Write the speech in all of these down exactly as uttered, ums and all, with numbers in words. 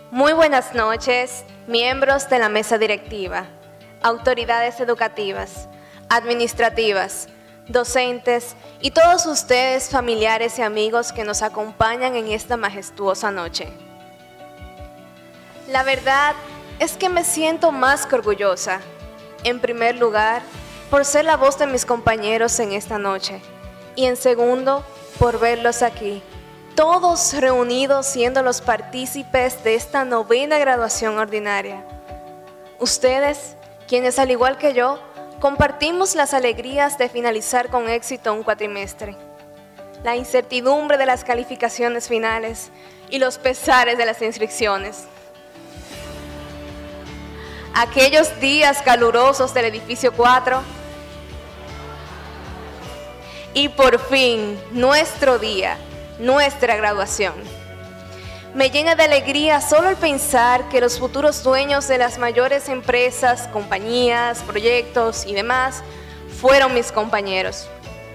Muy buenas noches, miembros de la mesa directiva, autoridades educativas, administrativas, docentes y todos ustedes, familiares y amigos que nos acompañan en esta majestuosa noche. La verdad es que me siento más que orgullosa, en primer lugar, por ser la voz de mis compañeros en esta noche, y en segundo, por verlos aquí, todos reunidos siendo los partícipes de esta novena graduación ordinaria. Ustedes, quienes al igual que yo, compartimos las alegrías de finalizar con éxito un cuatrimestre, la incertidumbre de las calificaciones finales y los pesares de las inscripciones. Aquellos días calurosos del edificio cuatro y por fin nuestro día, nuestra graduación. Me llena de alegría solo el pensar que los futuros dueños de las mayores empresas, compañías, proyectos y demás fueron mis compañeros.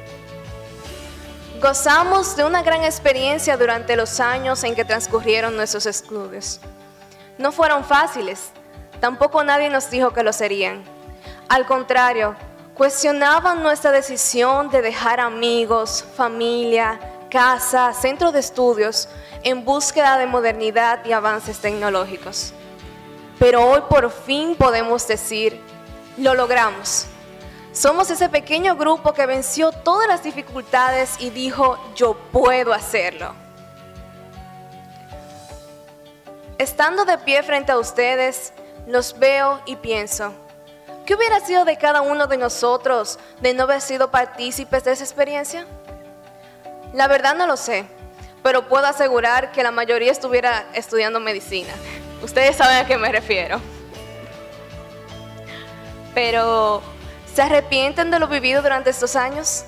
Gozamos de una gran experiencia durante los años en que transcurrieron nuestros estudios. No fueron fáciles, tampoco nadie nos dijo que lo serían. Al contrario, cuestionaban nuestra decisión de dejar amigos, familia, casa, centro de estudios, en búsqueda de modernidad y avances tecnológicos. Pero hoy por fin podemos decir, lo logramos. Somos ese pequeño grupo que venció todas las dificultades y dijo, yo puedo hacerlo. Estando de pie frente a ustedes, los veo y pienso, ¿qué hubiera sido de cada uno de nosotros de no haber sido partícipes de esa experiencia? La verdad no lo sé, pero puedo asegurar que la mayoría estuviera estudiando medicina. Ustedes saben a qué me refiero. Pero, ¿se arrepienten de lo vivido durante estos años?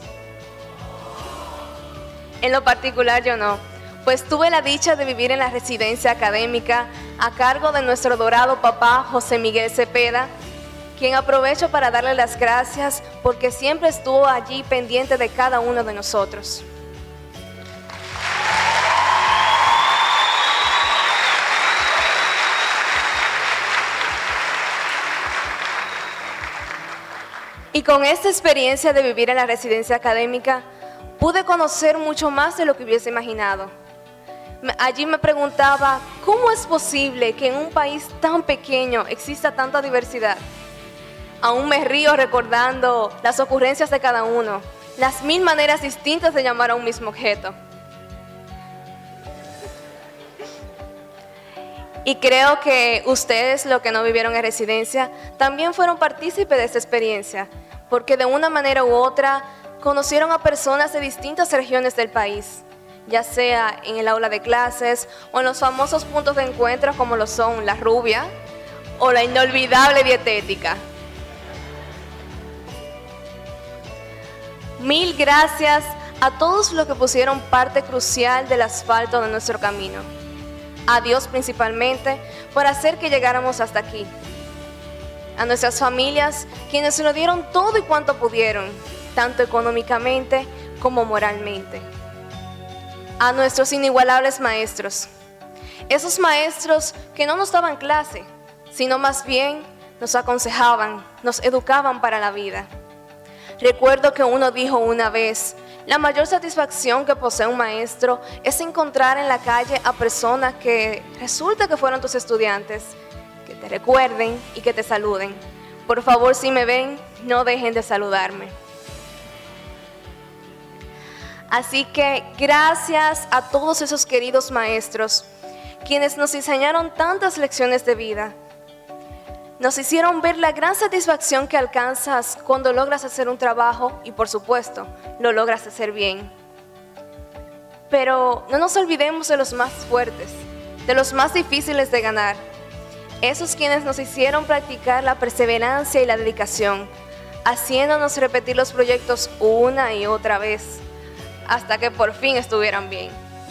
En lo particular yo no, pues tuve la dicha de vivir en la residencia académica a cargo de nuestro dorado papá José Miguel Cepeda, quien aprovecho para darle las gracias porque siempre estuvo allí pendiente de cada uno de nosotros. Y con esta experiencia de vivir en la residencia académica, pude conocer mucho más de lo que hubiese imaginado. Allí me preguntaba, ¿cómo es posible que en un país tan pequeño exista tanta diversidad? Aún me río recordando las ocurrencias de cada uno, las mil maneras distintas de llamar a un mismo objeto. Y creo que ustedes, los que no vivieron en residencia, también fueron partícipes de esta experiencia, porque de una manera u otra conocieron a personas de distintas regiones del país, ya sea en el aula de clases o en los famosos puntos de encuentro como lo son la rubia o la inolvidable dietética. Mil gracias a todos los que pusieron parte crucial del asfalto de nuestro camino. A Dios principalmente por hacer que llegáramos hasta aquí. A nuestras familias, quienes lo dieron todo y cuanto pudieron, tanto económicamente como moralmente. A nuestros inigualables maestros, esos maestros que no nos daban clase, sino más bien nos aconsejaban, nos educaban para la vida. Recuerdo que uno dijo una vez, la mayor satisfacción que posee un maestro es encontrar en la calle a personas que resulta que fueron tus estudiantes, que te recuerden y que te saluden. Por favor, si me ven, no dejen de saludarme. Así que gracias a todos esos queridos maestros, quienes nos enseñaron tantas lecciones de vida. Nos hicieron ver la gran satisfacción que alcanzas cuando logras hacer un trabajo y, por supuesto, lo logras hacer bien. Pero no nos olvidemos de los más fuertes, de los más difíciles de ganar. Esos quienes nos hicieron practicar la perseverancia y la dedicación, haciéndonos repetir los proyectos una y otra vez, hasta que por fin estuvieran bien.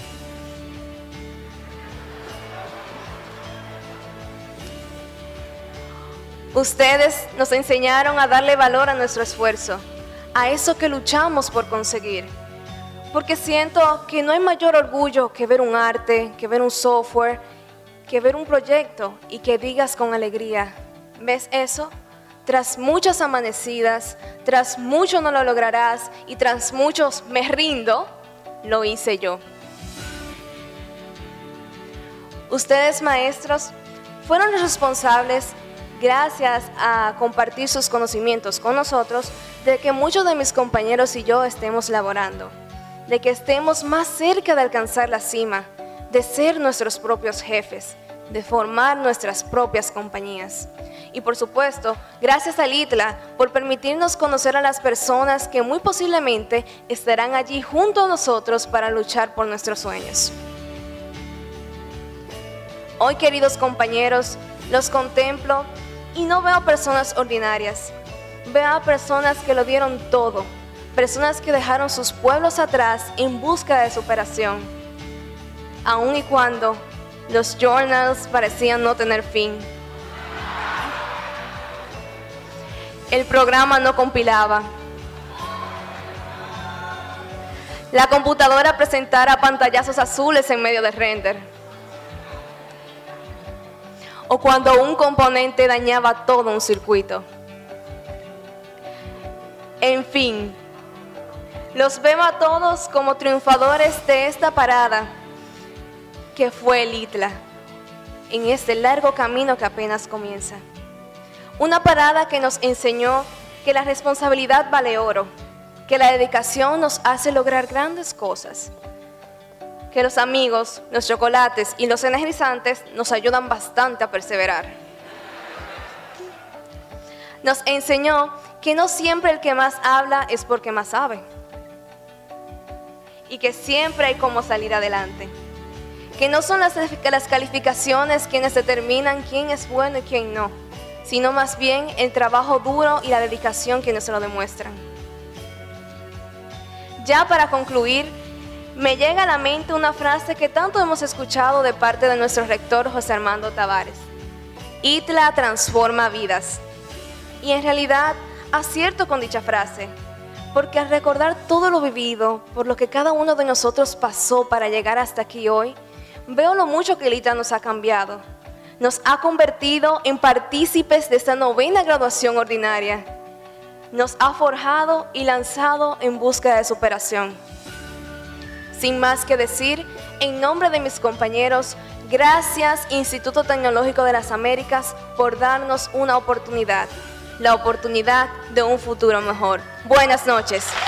Ustedes nos enseñaron a darle valor a nuestro esfuerzo, a eso que luchamos por conseguir. Porque siento que no hay mayor orgullo que ver un arte, que ver un software que ver un proyecto y que digas con alegría, ¿ves eso? Tras muchas amanecidas, tras mucho no lo lograrás y tras muchos me rindo, lo hice yo. Ustedes, maestros, fueron los responsables, gracias a compartir sus conocimientos con nosotros, de que muchos de mis compañeros y yo estemos laborando, de que estemos más cerca de alcanzar la cima, de ser nuestros propios jefes, de formar nuestras propias compañías. Y por supuesto, gracias al I T L A por permitirnos conocer a las personas que muy posiblemente estarán allí junto a nosotros para luchar por nuestros sueños. Hoy, queridos compañeros, los contemplo y no veo a personas ordinarias. Veo a personas que lo dieron todo, personas que dejaron sus pueblos atrás en busca de superación. Aun y cuando los journals parecían no tener fin. El programa no compilaba. La computadora presentara pantallazos azules en medio del render. O cuando un componente dañaba todo un circuito. En fin, los veo a todos como triunfadores de esta parada que fue el I T L A, en este largo camino que apenas comienza. Una parada que nos enseñó que la responsabilidad vale oro, que la dedicación nos hace lograr grandes cosas, que los amigos, los chocolates y los energizantes nos ayudan bastante a perseverar. Nos enseñó que no siempre el que más habla es porque más sabe, y que siempre hay cómo salir adelante, que no son las, las calificaciones quienes determinan quién es bueno y quién no, sino más bien el trabajo duro y la dedicación quienes se lo demuestran. Ya para concluir, me llega a la mente una frase que tanto hemos escuchado de parte de nuestro rector José Armando Tavares: I T L A transforma vidas. Y en realidad acierto con dicha frase, porque al recordar todo lo vivido, por lo que cada uno de nosotros pasó para llegar hasta aquí hoy, veo lo mucho que el I T L A nos ha cambiado. Nos ha convertido en partícipes de esta novena graduación ordinaria. Nos ha forjado y lanzado en busca de superación. Sin más que decir, en nombre de mis compañeros, gracias Instituto Tecnológico de las Américas por darnos una oportunidad, la oportunidad de un futuro mejor. Buenas noches.